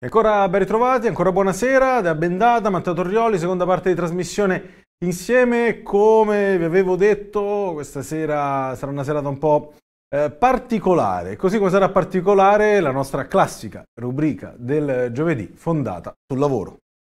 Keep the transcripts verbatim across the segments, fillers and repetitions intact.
Ancora ben ritrovati, ancora buonasera da Bendata, Matteo Torrioli, seconda parte di trasmissione insieme. Come vi avevo detto, questa sera sarà una serata un po' eh, particolare, così come sarà particolare la nostra classica rubrica del giovedì fondata sul lavoro.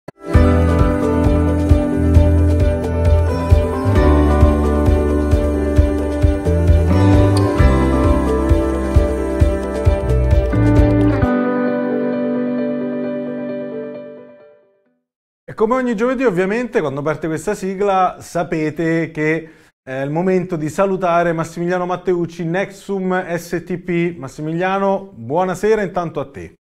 E come ogni giovedì, ovviamente, quando parte questa sigla, sapete che è il momento di salutare Massimiliano Matteucci, Nexum S T P. Massimiliano, buonasera intanto a te.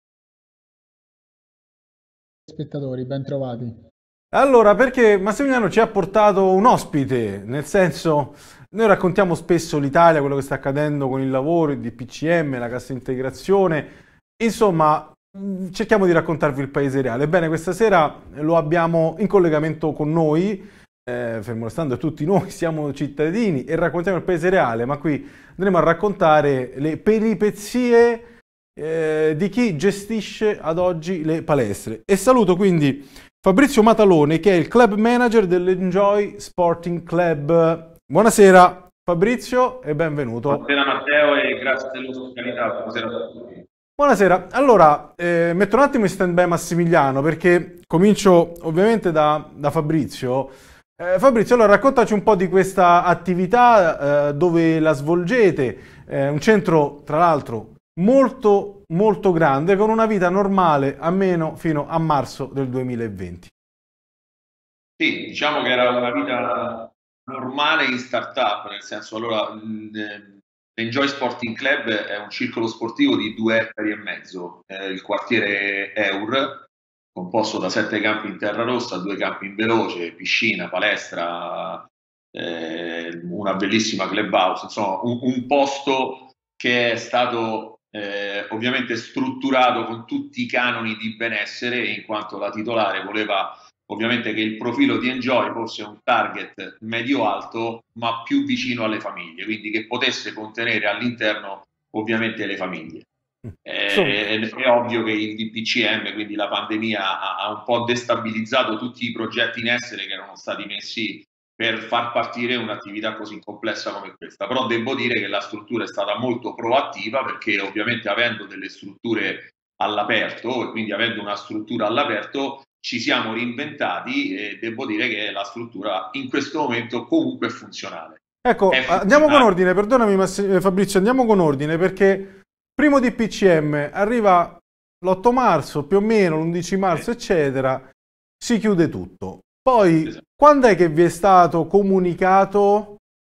Spettatori, ben trovati. Allora, perché Massimiliano ci ha portato un ospite, nel senso, noi raccontiamo spesso l'Italia, quello che sta accadendo con il lavoro, il D P C M, la cassa integrazione, insomma, cerchiamo di raccontarvi il paese reale. Ebbene, questa sera lo abbiamo in collegamento con noi, eh, fermo restando tutti noi siamo cittadini e raccontiamo il paese reale, ma qui andremo a raccontare le peripezie eh, di chi gestisce ad oggi le palestre. E saluto quindi Fabrizio Matalone, che è il club manager dell'Enjoy Sporting Club. Buonasera Fabrizio e benvenuto. Buonasera Matteo e grazie dell'ospitalità. Buonasera a tutti. Buonasera, allora eh, metto un attimo in stand-by Massimiliano perché comincio ovviamente da, da Fabrizio. Eh, Fabrizio, allora raccontaci un po' di questa attività, eh, dove la svolgete, eh, un centro tra l'altro molto molto grande con una vita normale almeno fino a marzo del duemilaventi. Sì, diciamo che era una vita normale in startup, nel senso allora l'Enjoy Sporting Club è un circolo sportivo di due ettari e mezzo, eh, il quartiere Eur, composto da sette campi in terra rossa, due campi in veloce, piscina, palestra, eh, una bellissima clubhouse, insomma un, un posto che è stato eh, ovviamente strutturato con tutti i canoni di benessere, in quanto la titolare voleva ovviamente che il profilo di Enjoy fosse un target medio-alto, ma più vicino alle famiglie, quindi che potesse contenere all'interno ovviamente le famiglie. Eh, è ovvio che il D P C M, quindi la pandemia, ha, ha un po' destabilizzato tutti i progetti in essere che erano stati messi per far partire un'attività così complessa come questa. Però devo dire che la struttura è stata molto proattiva, perché ovviamente avendo delle strutture all'aperto e quindi avendo una struttura all'aperto ci siamo reinventati e devo dire che la struttura in questo momento comunque è funzionale. Ecco, è funzionale. Andiamo con ordine, perdonami Mass- Fabrizio, andiamo con ordine perché primo D P C M arriva l'otto marzo, più o meno l'undici marzo, eccetera, si chiude tutto. Poi, esatto. Quando è che vi è stato comunicato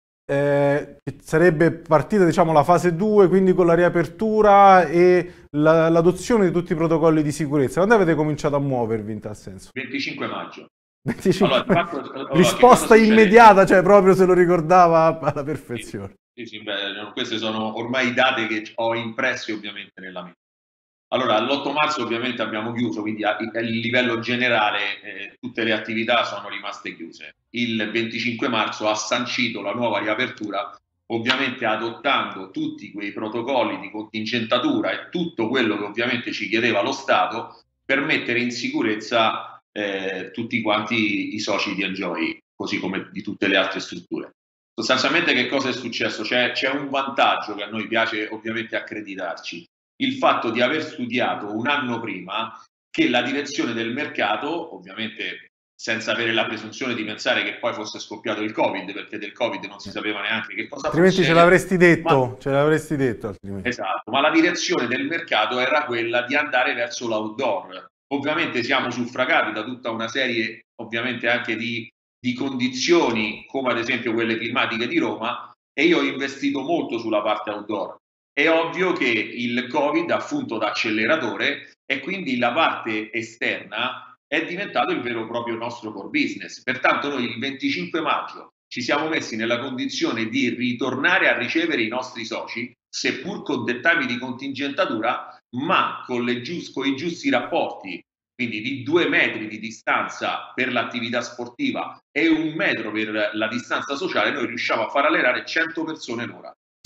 eh, che sarebbe partita, diciamo, la fase due, quindi con la riapertura e la, l'adozione di tutti i protocolli di sicurezza? Quando avete cominciato a muovervi in tal senso? venticinque maggio. venticinque Allora, fatto, allora, risposta immediata, cioè proprio se lo ricordava alla perfezione. Sì, sì, beh, queste sono ormai date che ho impresse ovviamente nella mente. Allora, l'otto marzo ovviamente abbiamo chiuso, quindi a, a livello generale eh, tutte le attività sono rimaste chiuse. Il venticinque marzo ha sancito la nuova riapertura, ovviamente adottando tutti quei protocolli di contingentatura e tutto quello che ovviamente ci chiedeva lo Stato per mettere in sicurezza eh, tutti quanti i soci di Enjoy, così come di tutte le altre strutture. Sostanzialmente che cosa è successo? C'è, c'è un vantaggio che a noi piace ovviamente accreditarci. Il fatto di aver studiato un anno prima che la direzione del mercato, ovviamente senza avere la presunzione di pensare che poi fosse scoppiato il Covid, perché del Covid non si sapeva neanche che cosa altrimenti fosse. ce l'avresti detto, ma, ce l'avresti detto altrimenti. Esatto, ma la direzione del mercato era quella di andare verso l'outdoor. Ovviamente siamo suffragati da tutta una serie, ovviamente anche di, di condizioni, come ad esempio quelle climatiche di Roma, e io ho investito molto sulla parte outdoor. È ovvio che il Covid ha funto da acceleratore e quindi la parte esterna è diventato il vero e proprio nostro core business. Pertanto noi il venticinque maggio ci siamo messi nella condizione di ritornare a ricevere i nostri soci, seppur con dettami di contingentatura, ma con, le giust- con i giusti rapporti, quindi di due metri di distanza per l'attività sportiva e un metro per la distanza sociale. Noi riusciamo a far allenare cento persone l'ora.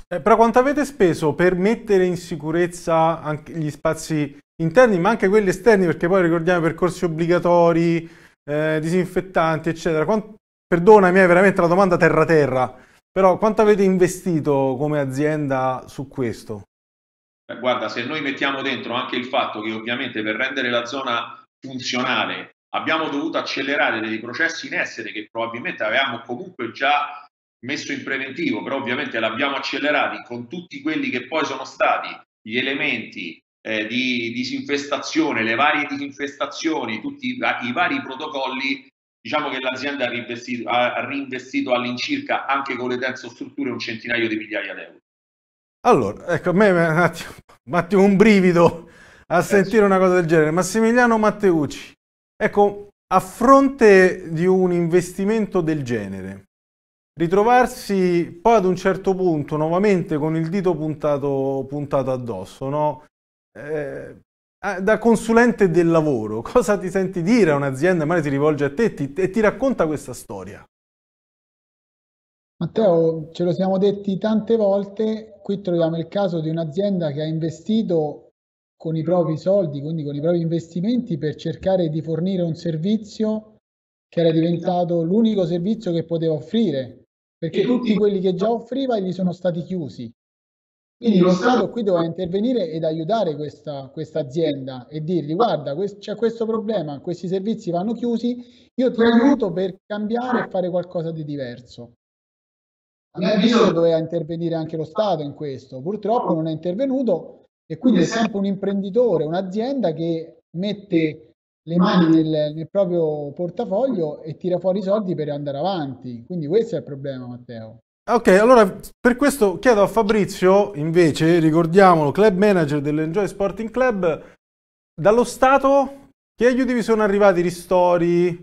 Eh, però quanto avete speso per mettere in sicurezza anche gli spazi interni, ma anche quelli esterni, perché poi ricordiamo i percorsi obbligatori, eh, disinfettanti, eccetera. Quant- Perdonami, è veramente la domanda terra-terra, però quanto avete investito come azienda su questo? Eh, Guarda, se noi mettiamo dentro anche il fatto che ovviamente per rendere la zona funzionale abbiamo dovuto accelerare dei processi in essere che probabilmente avevamo comunque già messo in preventivo, però ovviamente l'abbiamo accelerati con tutti quelli che poi sono stati gli elementi eh, di disinfestazione, le varie disinfestazioni, tutti i, i vari protocolli. Diciamo che l'azienda ha reinvestito, ha reinvestito all'incirca anche con le tensostrutture un centinaio di migliaia di euro. Allora, ecco, a me è un attimo, un attimo un brivido a Eh, sentire una cosa del genere. Massimiliano Matteucci, ecco, a fronte di un investimento del genere, ritrovarsi poi ad un certo punto nuovamente con il dito puntato, puntato addosso, no? Eh, eh, da consulente del lavoro, cosa ti senti dire a un'azienda, magari si rivolge a te e ti, e ti racconta questa storia? Matteo, ce lo siamo detti tante volte, qui troviamo il caso di un'azienda che ha investito con i propri soldi, quindi con i propri investimenti, per cercare di fornire un servizio che era diventato l'unico servizio che poteva offrire, perché tutti quelli che già offriva gli sono stati chiusi. Quindi lo Stato qui doveva intervenire ed aiutare questa, questa azienda e dirgli: guarda, quest- c'è questo problema, questi servizi vanno chiusi, io ti aiuto per cambiare e fare qualcosa di diverso. A mio avviso doveva intervenire anche lo Stato in questo, purtroppo non è intervenuto e quindi è sempre un imprenditore, un'azienda che mette le mani nel, nel proprio portafoglio e tira fuori i soldi per andare avanti. Quindi questo è il problema, Matteo. Ok, allora per questo chiedo a Fabrizio, invece, ricordiamolo, club manager dell'Enjoy Sporting Club, dallo Stato che aiuti vi sono arrivati, ristori,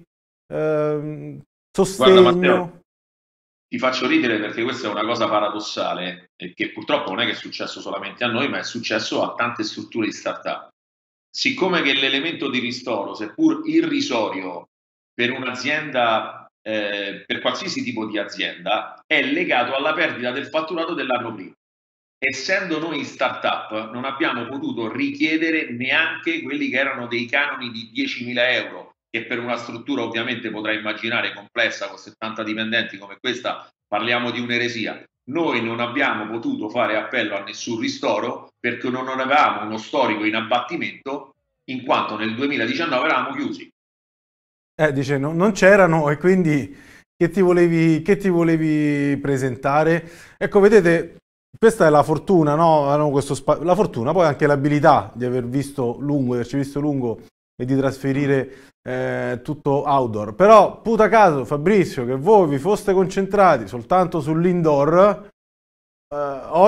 ehm, Guarda Matteo, sostegno? ti faccio ridere perché questa è una cosa paradossale e che purtroppo non è che è successo solamente a noi, ma è successo a tante strutture di startup. Siccome che l'elemento di ristoro, seppur irrisorio per un'azienda, eh, per qualsiasi tipo di azienda, è legato alla perdita del fatturato dell'anno prima. Essendo noi startup, non abbiamo potuto richiedere neanche quelli che erano dei canoni di diecimila euro, che per una struttura ovviamente potrai immaginare complessa con settanta dipendenti come questa, parliamo di un'eresia. Noi non abbiamo potuto fare appello a nessun ristoro perché non avevamo uno storico in abbattimento, in quanto nel duemiladiciannove eravamo chiusi. Eh, dice, no- non c'erano e quindi che ti volevi, che ti volevi presentare? Ecco, vedete, questa è la fortuna, no? Hanno questo spa- la fortuna, poi anche l'abilità di aver visto lungo, di averci visto lungo e di trasferire eh, tutto outdoor. Però, puta caso, Fabrizio, che voi vi foste concentrati soltanto sull'indoor, eh,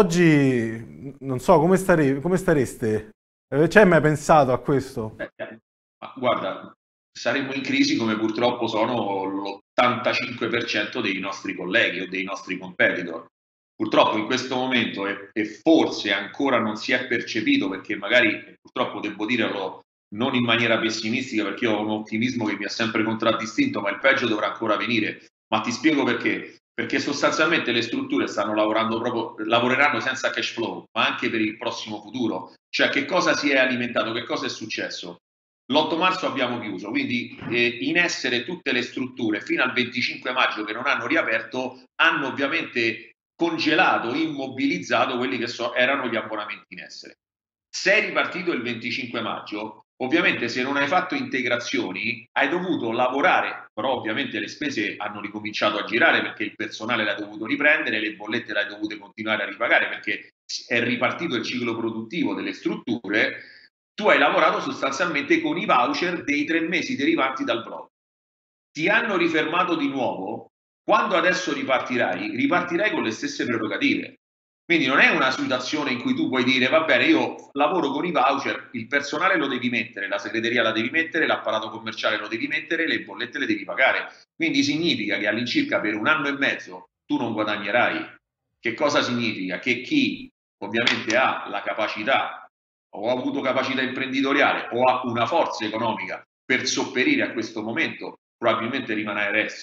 oggi non so come, stare- come stareste. Eh, Ci hai mai pensato a questo? Eh, eh, ma guarda, saremmo in crisi come purtroppo sono l'ottantacinque per cento dei nostri colleghi o dei nostri competitor. Purtroppo in questo momento, e, e forse ancora non si è percepito, perché magari purtroppo devo dirlo non in maniera pessimistica, perché io ho un ottimismo che mi ha sempre contraddistinto, ma il peggio dovrà ancora venire. Ma ti spiego perché. Perché sostanzialmente le strutture stanno lavorando proprio, lavoreranno senza cash flow, ma anche per il prossimo futuro. Cioè, che cosa si è alimentato? Che cosa è successo? L'otto marzo abbiamo chiuso, quindi eh, in essere tutte le strutture fino al venticinque maggio che non hanno riaperto hanno ovviamente congelato, immobilizzato quelli che so, erano gli abbonamenti in essere. Sei ripartito il venticinque maggio, ovviamente se non hai fatto integrazioni hai dovuto lavorare, però ovviamente le spese hanno ricominciato a girare perché il personale l'hai dovuto riprendere, le bollette le hai dovute continuare a ripagare perché è ripartito il ciclo produttivo delle strutture. Tu hai lavorato sostanzialmente con i voucher dei tre mesi derivanti dal blog. Ti hanno rifermato di nuovo, quando adesso ripartirai, ripartirai con le stesse prerogative. Quindi non è una situazione in cui tu puoi dire va bene, io lavoro con i voucher, il personale lo devi mettere, la segreteria la devi mettere, l'apparato commerciale lo devi mettere, le bollette le devi pagare. Quindi significa che all'incirca per un anno e mezzo tu non guadagnerai. Che cosa significa? Che chi ovviamente ha la capacità o ha avuto capacità imprenditoriale o ha una forza economica per sopperire a questo momento, probabilmente rimarrà a essere.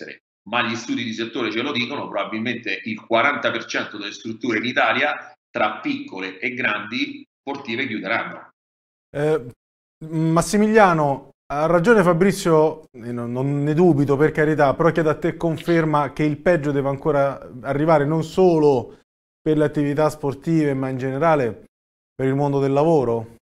ma gli studi di settore ce lo dicono, probabilmente il quaranta per cento delle strutture in Italia, tra piccole e grandi, sportive chiuderanno. Eh, Massimiliano, ha ragione Fabrizio, non, non ne dubito per carità, però chiedo a te conferma che il peggio deve ancora arrivare non solo per le attività sportive, ma in generale per il mondo del lavoro?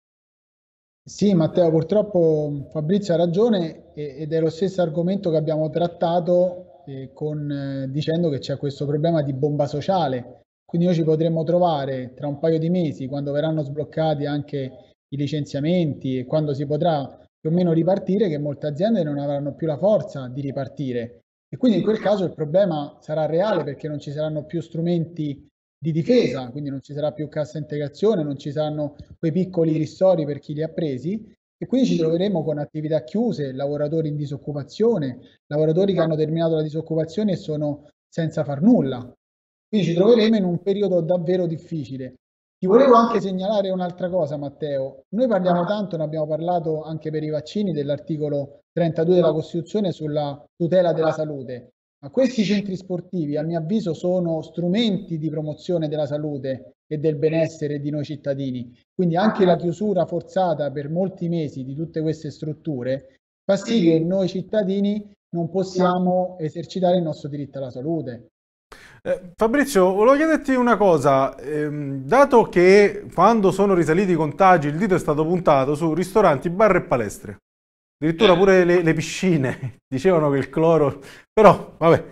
Sì, Matteo, purtroppo Fabrizio ha ragione e- ed è lo stesso argomento che abbiamo trattato eh, con, eh, dicendo che c'è questo problema di bomba sociale. Quindi noi ci potremmo trovare tra un paio di mesi, quando verranno sbloccati anche i licenziamenti e quando si potrà più o meno ripartire, che molte aziende non avranno più la forza di ripartire. E quindi in quel caso il problema sarà reale perché non ci saranno più strumenti di difesa, quindi non ci sarà più cassa integrazione, non ci saranno quei piccoli ristori per chi li ha presi e quindi ci troveremo con attività chiuse, lavoratori in disoccupazione, lavoratori che hanno terminato la disoccupazione e sono senza far nulla. Quindi ci troveremo in un periodo davvero difficile. Ti volevo anche segnalare un'altra cosa, Matteo. Noi parliamo tanto, ne abbiamo parlato anche per i vaccini, dell'articolo trentadue della Costituzione sulla tutela della salute. Ma questi centri sportivi, a mio avviso, sono strumenti di promozione della salute e del benessere di noi cittadini. Quindi anche la chiusura forzata per molti mesi di tutte queste strutture fa sì che noi cittadini non possiamo esercitare il nostro diritto alla salute. Eh, Fabrizio, volevo chiederti una cosa, ehm, dato che quando sono risaliti i contagi il dito è stato puntato su ristoranti, bar e palestre, addirittura pure le, le piscine, dicevano che il cloro, però vabbè,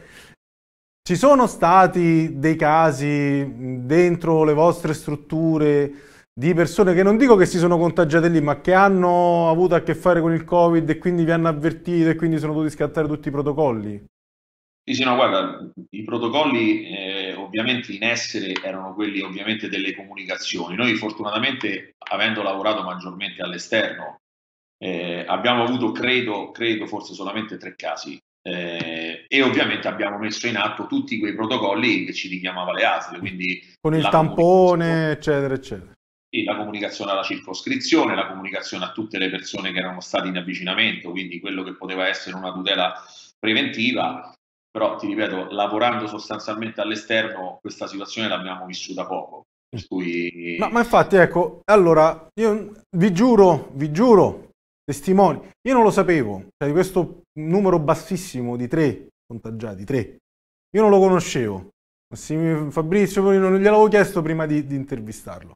ci sono stati dei casi dentro le vostre strutture di persone che non dico che si sono contagiate lì, ma che hanno avuto a che fare con il Covid e quindi vi hanno avvertito e quindi sono dovuti scattare tutti i protocolli? Sì, sì, no, guarda, i protocolli eh, ovviamente in essere erano quelli ovviamente delle comunicazioni. Noi fortunatamente, avendo lavorato maggiormente all'esterno, eh, abbiamo avuto, credo, credo, forse solamente tre casi eh, e ovviamente abbiamo messo in atto tutti quei protocolli che ci richiamava le A S L, quindi Con il la tampone, eccetera, eccetera. sì, la comunicazione alla circoscrizione, la comunicazione a tutte le persone che erano state in avvicinamento, quindi quello che poteva essere una tutela preventiva. Però ti ripeto, lavorando sostanzialmente all'esterno, questa situazione l'abbiamo vissuta poco. Per cui... Ma, ma infatti, ecco, allora, io vi giuro, vi giuro, testimoni, io non lo sapevo, cioè di questo numero bassissimo di tre contagiati, tre, io non lo conoscevo. Fabrizio, non gliel'avevo chiesto prima di, di intervistarlo.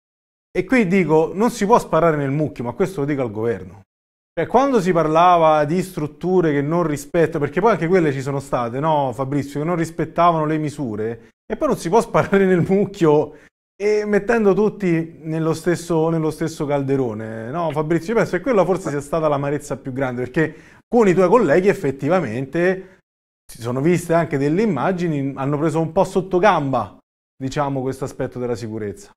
E qui dico, non si può sparare nel mucchio, ma questo lo dico al governo. Cioè, quando si parlava di strutture che non rispettano, perché poi anche quelle ci sono state, no Fabrizio, che non rispettavano le misure, e poi non si può sparare nel mucchio e mettendo tutti nello stesso, nello stesso calderone, no Fabrizio? Io penso che quella forse sia stata l'amarezza più grande, perché con i tuoi colleghi effettivamente si sono viste anche delle immagini, hanno preso un po' sotto gamba, diciamo, questo aspetto della sicurezza.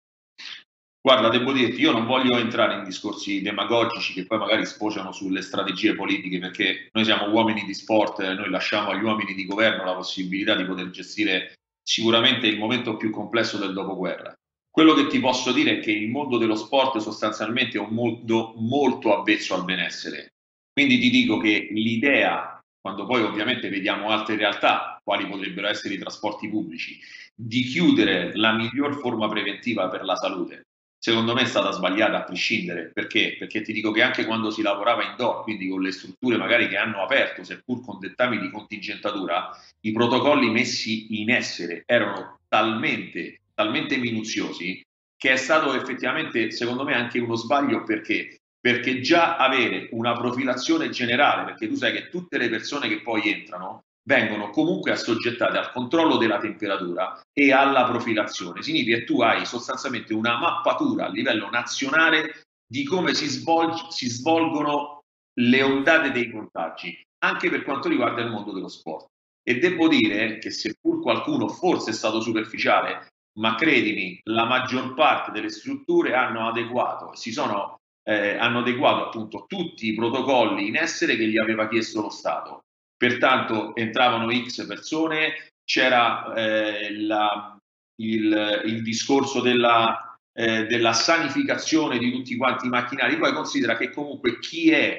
Guarda, devo dirti, io non voglio entrare in discorsi demagogici che poi magari sfociano sulle strategie politiche, perché noi siamo uomini di sport, noi lasciamo agli uomini di governo la possibilità di poter gestire sicuramente il momento più complesso del dopoguerra. Quello che ti posso dire è che il mondo dello sport sostanzialmente è un mondo molto avvezzo al benessere. Quindi ti dico che l'idea, quando poi ovviamente vediamo altre realtà, quali potrebbero essere i trasporti pubblici, di chiudere la miglior forma preventiva per la salute, secondo me è stata sbagliata a prescindere. Perché? Perché ti dico che anche quando si lavorava indoor, quindi con le strutture magari che hanno aperto, seppur con dettami di contingentatura, i protocolli messi in essere erano talmente, talmente minuziosi che è stato effettivamente, secondo me, anche uno sbaglio. Perché? Perché già avere una profilazione generale, perché tu sai che tutte le persone che poi entrano vengono comunque assoggettate al controllo della temperatura e alla profilazione. Significa che tu hai sostanzialmente una mappatura a livello nazionale di come si, svolg- si svolgono le ondate dei contagi, anche per quanto riguarda il mondo dello sport. E devo dire che seppur qualcuno forse è stato superficiale, ma credimi, la maggior parte delle strutture hanno adeguato, si sono, eh, hanno adeguato appunto tutti i protocolli in essere che gli aveva chiesto lo Stato. Pertanto entravano X persone, c'era eh, la, il, il discorso della, eh, della sanificazione di tutti quanti i macchinari. Poi considera che comunque chi è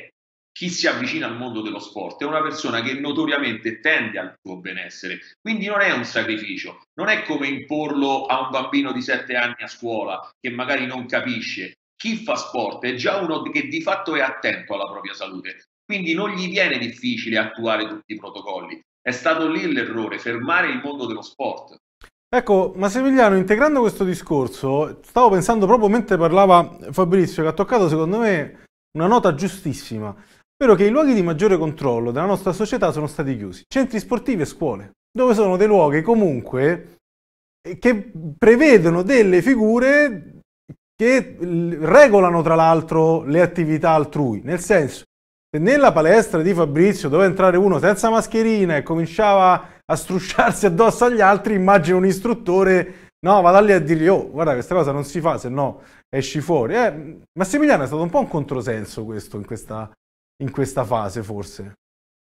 chi si avvicina al mondo dello sport è una persona che notoriamente tende al tuo benessere, quindi non è un sacrificio, non è come imporlo a un bambino di sette anni a scuola che magari non capisce. Chi fa sport è già uno che di fatto è attento alla propria salute, quindi non gli viene difficile attuare tutti i protocolli. È stato lì l'errore, fermare il mondo dello sport. Ecco, Massimiliano, integrando questo discorso, stavo pensando proprio mentre parlava Fabrizio, che ha toccato secondo me una nota giustissima, ovvero che i luoghi di maggiore controllo della nostra società sono stati chiusi, centri sportivi e scuole, dove sono dei luoghi comunque che prevedono delle figure che regolano tra l'altro le attività altrui, nel senso che nella palestra di Fabrizio doveva entrare uno senza mascherina e cominciava a strusciarsi addosso agli altri, immagino un istruttore, no, vada lì a dirgli, oh, guarda, questa cosa non si fa, se no esci fuori. Eh, Massimiliano, è stato un po' un controsenso questo in questa, in questa fase, forse.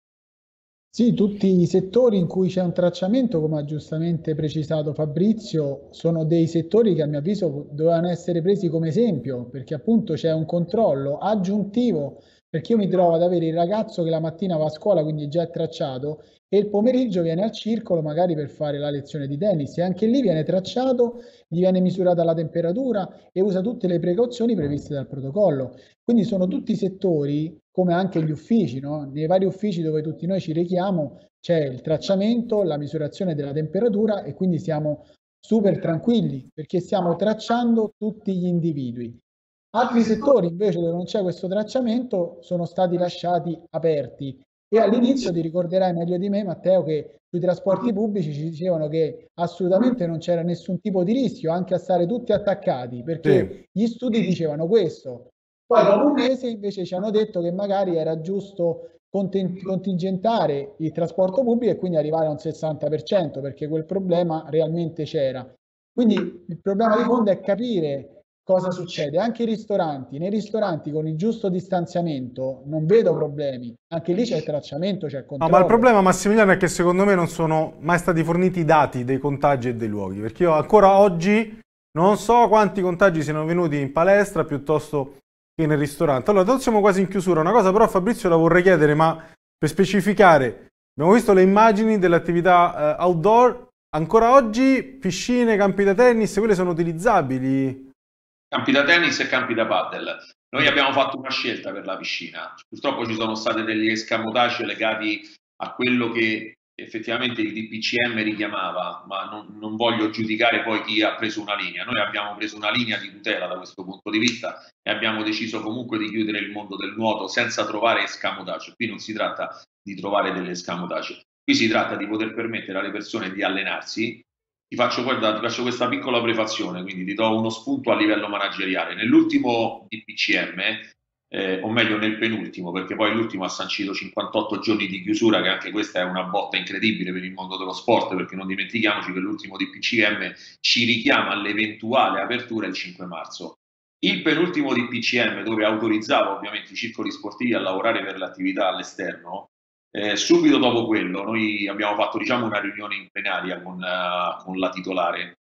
Sì, tutti i settori in cui c'è un tracciamento, come ha giustamente precisato Fabrizio, sono dei settori che a mio avviso dovevano essere presi come esempio, perché appunto c'è un controllo aggiuntivo, perché io mi trovo ad avere il ragazzo che la mattina va a scuola, quindi già è tracciato, e il pomeriggio viene al circolo magari per fare la lezione di tennis, e anche lì viene tracciato, gli viene misurata la temperatura e usa tutte le precauzioni previste dal protocollo. Quindi sono tutti settori, come anche gli uffici, no? Nei vari uffici dove tutti noi ci rechiamo c'è il tracciamento, la misurazione della temperatura e quindi siamo super tranquilli perché stiamo tracciando tutti gli individui. Altri settori invece dove non c'è questo tracciamento sono stati lasciati aperti e all'inizio ti ricorderai meglio di me, Matteo, che sui trasporti pubblici ci dicevano che assolutamente non c'era nessun tipo di rischio, anche a stare tutti attaccati, perché Sì. gli studi dicevano questo. Poi dopo un mese invece ci hanno detto che magari era giusto contingentare il trasporto pubblico e quindi arrivare a un sessanta per cento, perché quel problema realmente c'era. Quindi il problema di fondo è capire cosa succede. Anche i ristoranti, nei ristoranti con il giusto distanziamento non vedo problemi, anche lì c'è il tracciamento, c'è il controllo. No, ma il problema, Massimiliano, è che secondo me non sono mai stati forniti i dati dei contagi e dei luoghi, perché io ancora oggi non so quanti contagi siano venuti in palestra piuttosto che nel ristorante. Allora, adesso siamo quasi in chiusura. Una cosa però, Fabrizio, la vorrei chiedere, ma per specificare, abbiamo visto le immagini delle attività eh, outdoor, ancora oggi piscine, campi da tennis, quelle sono utilizzabili? Campi da tennis e campi da paddle. Noi abbiamo fatto una scelta per la piscina. Purtroppo ci sono stati degli escamotage legati a quello che effettivamente il D P C M richiamava, ma non, non voglio giudicare poi chi ha preso una linea. Noi abbiamo preso una linea di tutela da questo punto di vista e abbiamo deciso comunque di chiudere il mondo del nuoto senza trovare escamotage. Qui non si tratta di trovare delle escamotage, qui si tratta di poter permettere alle persone di allenarsi. Ti faccio, guarda, ti faccio questa piccola prefazione, quindi ti do uno spunto a livello manageriale. Nell'ultimo D P C M, eh, o meglio nel penultimo, perché poi l'ultimo ha sancito cinquantotto giorni di chiusura, che anche questa è una botta incredibile per il mondo dello sport, perché non dimentichiamoci che l'ultimo D P C M ci richiama all'eventuale apertura il cinque marzo. Il penultimo D P C M, dove autorizzava ovviamente i circoli sportivi a lavorare per l'attività all'esterno, Eh, subito dopo quello noi abbiamo fatto diciamo una riunione in plenaria con, uh, con la titolare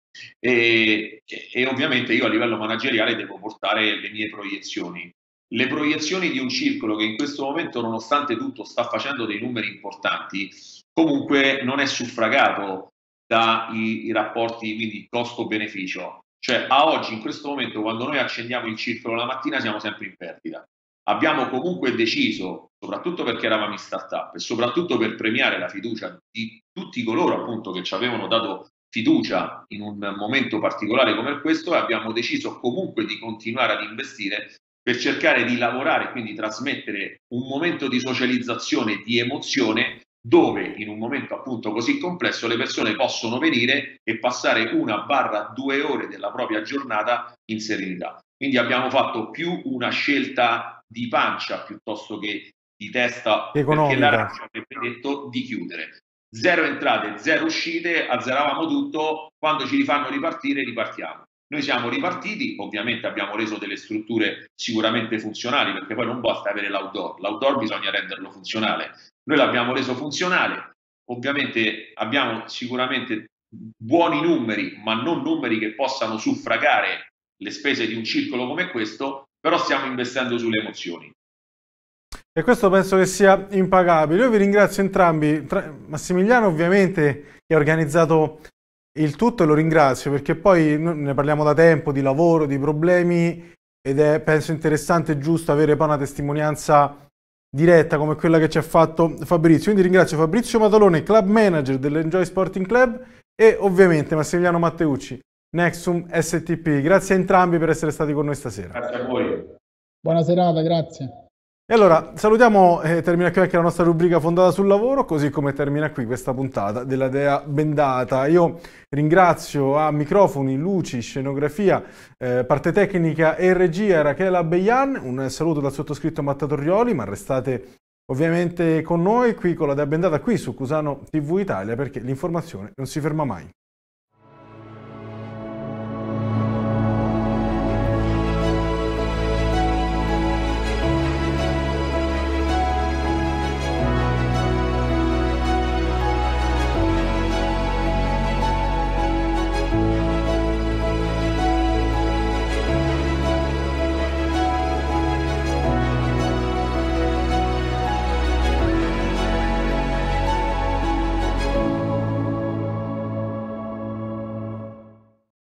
e, e ovviamente io a livello manageriale devo portare le mie proiezioni. Le proiezioni di un circolo che in questo momento, nonostante tutto, sta facendo dei numeri importanti, comunque non è suffragato dai i rapporti, quindi costo-beneficio. Cioè a oggi, in questo momento, quando noi accendiamo il circolo la mattina siamo sempre in perdita. Abbiamo comunque deciso, soprattutto perché eravamo in startup e soprattutto per premiare la fiducia di tutti coloro appunto che ci avevano dato fiducia in un momento particolare come questo, abbiamo deciso comunque di continuare ad investire per cercare di lavorare, quindi trasmettere un momento di socializzazione, di emozione, dove in un momento appunto così complesso le persone possono venire e passare una barra due ore della propria giornata in serenità. Quindi abbiamo fatto più una scelta di pancia piuttosto che di testa, Economica. perché l'Arancia avrebbe detto di chiudere. Zero entrate, zero uscite, azzeravamo tutto, quando ci rifanno ripartire, ripartiamo. Noi siamo ripartiti, ovviamente abbiamo reso delle strutture sicuramente funzionali, perché poi non basta avere l'outdoor, l'outdoor bisogna renderlo funzionale. Noi l'abbiamo reso funzionale, ovviamente abbiamo sicuramente buoni numeri, ma non numeri che possano suffragare le spese di un circolo come questo, però stiamo investendo sulle emozioni. E questo penso che sia impagabile. Io vi ringrazio entrambi, Tra Massimiliano ovviamente che ha organizzato il tutto, e lo ringrazio perché poi ne parliamo da tempo di lavoro, di problemi, ed è penso interessante e giusto avere poi una testimonianza diretta come quella che ci ha fatto Fabrizio. Quindi ringrazio Fabrizio Matalone, club manager dell'Enjoy Sporting Club, e ovviamente Massimiliano Matteucci, Nexum S T P. Grazie a entrambi per essere stati con noi stasera. Grazie a voi. Buona serata, grazie. E allora salutiamo e termina qui anche la nostra rubrica fondata sul lavoro, così come termina qui questa puntata della Dea Bendata. Io ringrazio a microfoni, luci, scenografia, eh, parte tecnica e regia Rachela Beian. Un saluto dal sottoscritto Matta Torrioli, ma restate ovviamente con noi qui con la Dea Bendata qui su Cusano T V Italia, perché l'informazione non si ferma mai.